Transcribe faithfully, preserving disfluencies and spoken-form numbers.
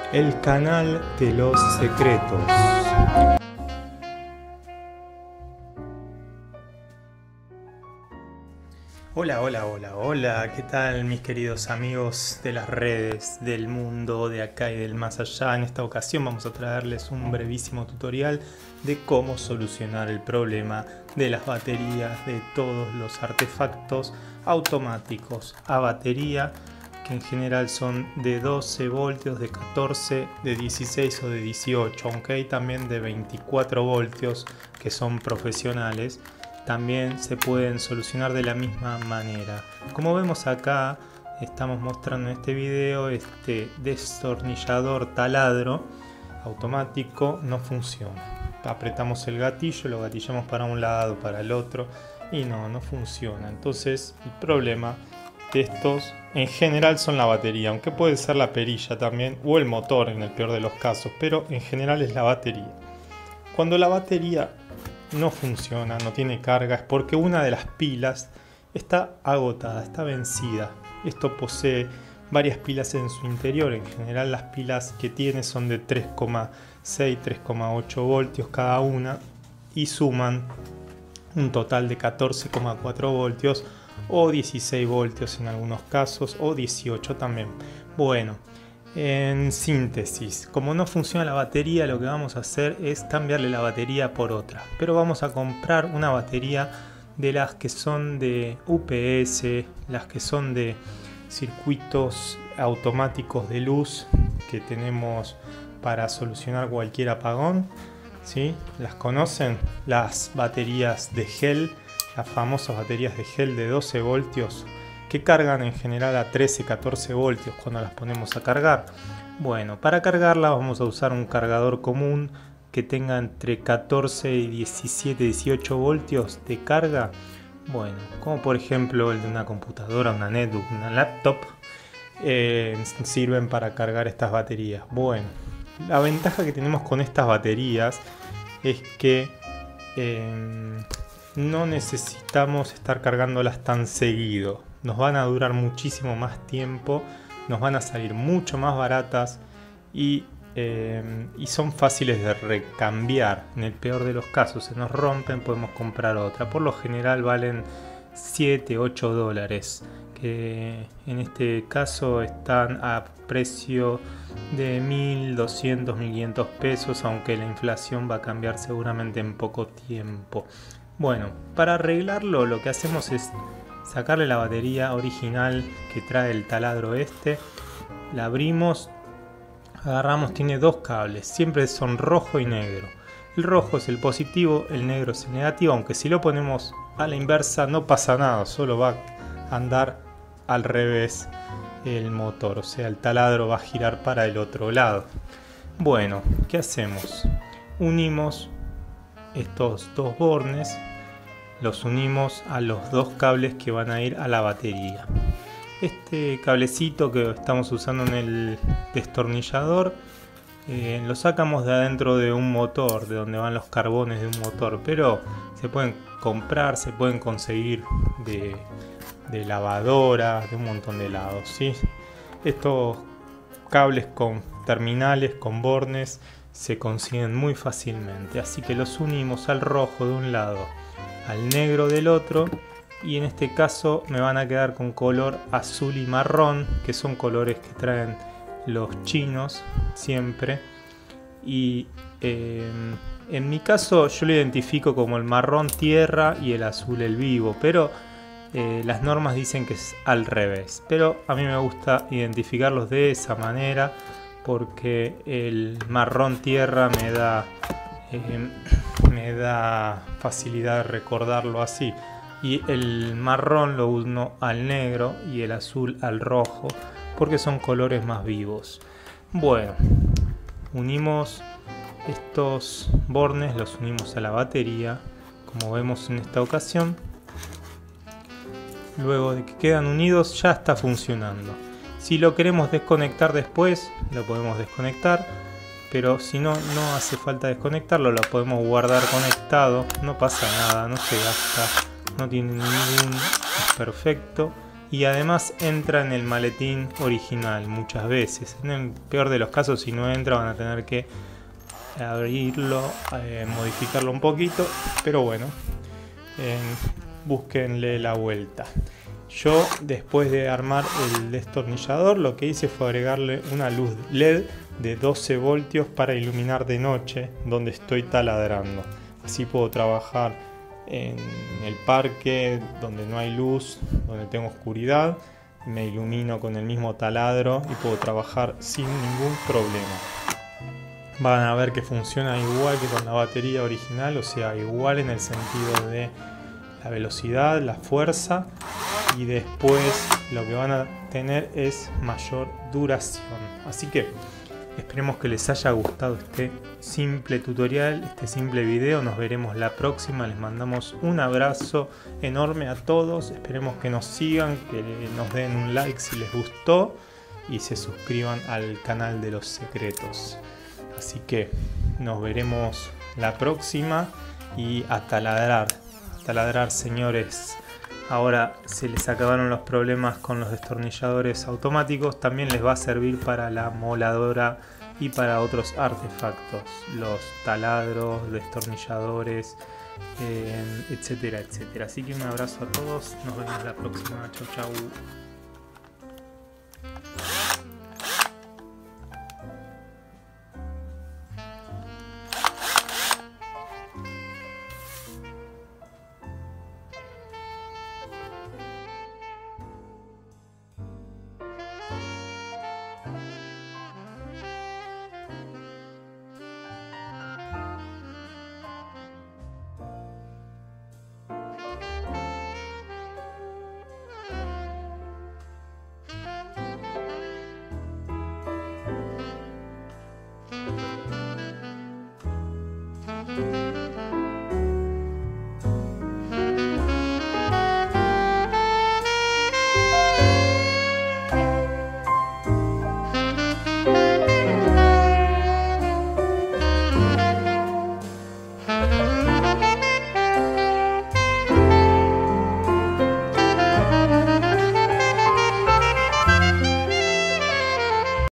El canal de los secretos. Hola, hola, hola, hola, ¿qué tal mis queridos amigos de las redes, del mundo, de acá y del más allá? En esta ocasión vamos a traerles un brevísimo tutorial de cómo solucionar el problema de las baterías de todos los artefactos automáticos a batería, que en general son de doce voltios, de catorce, de dieciséis o de dieciocho, aunque hay también de veinticuatro voltios que son profesionales. También se pueden solucionar de la misma manera. Como vemos acá, estamos mostrando en este video, este destornillador taladro automático no funciona. Apretamos el gatillo, lo gatillamos para un lado, para el otro y no, no funciona. Entonces el problema de estos en general son la batería, aunque puede ser la perilla también o el motor en el peor de los casos, pero en general es la batería. Cuando la batería no funciona, no tiene carga, es porque una de las pilas está agotada, está vencida. Esto posee varias pilas en su interior. En general las pilas que tiene son de tres coma seis, tres coma ocho voltios cada una y suman un total de catorce coma cuatro voltios o dieciséis voltios en algunos casos, o dieciocho también. Bueno, en síntesis, como no funciona la batería, lo que vamos a hacer es cambiarle la batería por otra. Pero vamos a comprar una batería de las que son de U P S, las que son de circuitos automáticos de luz que tenemos para solucionar cualquier apagón, ¿sí? ¿Las conocen? Las baterías de gel, las famosas baterías de gel de doce voltios, que cargan en general a trece, catorce voltios cuando las ponemos a cargar. Bueno, para cargarla vamos a usar un cargador común que tenga entre catorce y diecisiete, dieciocho voltios de carga. Bueno, como por ejemplo el de una computadora, una netbook, una laptop, eh, sirven para cargar estas baterías. Bueno, la ventaja que tenemos con estas baterías es que eh, no necesitamos estar cargándolas tan seguido. Nos van a durar muchísimo más tiempo, nos van a salir mucho más baratas y, eh, y son fáciles de recambiar. En el peor de los casos se nos rompen, podemos comprar otra. Por lo general valen siete, ocho dólares, que en este caso están a precio de mil doscientos, mil quinientos pesos, aunque la inflación va a cambiar seguramente en poco tiempo. Bueno, para arreglarlo lo que hacemos es sacarle la batería original que trae el taladro este, la abrimos, agarramos, tiene dos cables, siempre son rojo y negro. El rojo es el positivo, el negro es el negativo, aunque si lo ponemos a la inversa no pasa nada, solo va a andar al revés el motor, o sea el taladro va a girar para el otro lado. Bueno, ¿qué hacemos? Unimos estos dos bornes, los unimos a los dos cables que van a ir a la batería. Este cablecito que estamos usando en el destornillador eh, lo sacamos de adentro de un motor, de donde van los carbones de un motor, pero se pueden comprar, se pueden conseguir de, de lavadora, de un montón de lados, ¿sí? Estos cables con terminales, con bornes, se consiguen muy fácilmente, así que los unimos al rojo de un lado, al negro del otro, y en este caso me van a quedar con color azul y marrón, que son colores que traen los chinos siempre. Y eh, en mi caso yo lo identifico como el marrón tierra y el azul el vivo, pero eh, las normas dicen que es al revés. Pero a mí me gusta identificarlos de esa manera porque el marrón tierra me da eh, me da facilidad de recordarlo así, y el marrón lo uno al negro y el azul al rojo porque son colores más vivos. Bueno, unimos estos bornes, los unimos a la batería como vemos en esta ocasión. Luego de que quedan unidos ya está funcionando. Si lo queremos desconectar después lo podemos desconectar, pero si no, no hace falta desconectarlo, lo podemos guardar conectado, no pasa nada, no se gasta, no tiene ningún, es perfecto. y además entra en el maletín original muchas veces. En el peor de los casos, si no entra, van a tener que abrirlo, eh, modificarlo un poquito, pero bueno, eh, búsquenle la vuelta. Yo, después de armar el destornillador, lo que hice fue agregarle una luz L E D de doce voltios para iluminar de noche donde estoy taladrando. Así puedo trabajar en el parque donde no hay luz, donde tengo oscuridad, me ilumino con el mismo taladro y puedo trabajar sin ningún problema. Van a ver que funciona igual que con la batería original, o sea, igual en el sentido de la velocidad, la fuerza, y después lo que van a tener es mayor duración. Así que esperemos que les haya gustado este simple tutorial, este simple video. Nos veremos la próxima. Les mandamos un abrazo enorme a todos. Esperemos que nos sigan, que nos den un like si les gustó y se suscriban al canal de los secretos. Así que nos veremos la próxima y a taladrar, a taladrar, señores. Ahora se les acabaron los problemas con los destornilladores automáticos, también les va a servir para la moladora y para otros artefactos, los taladros, destornilladores, eh, etcétera, etcétera. Así que un abrazo a todos, nos vemos la próxima, chau chau.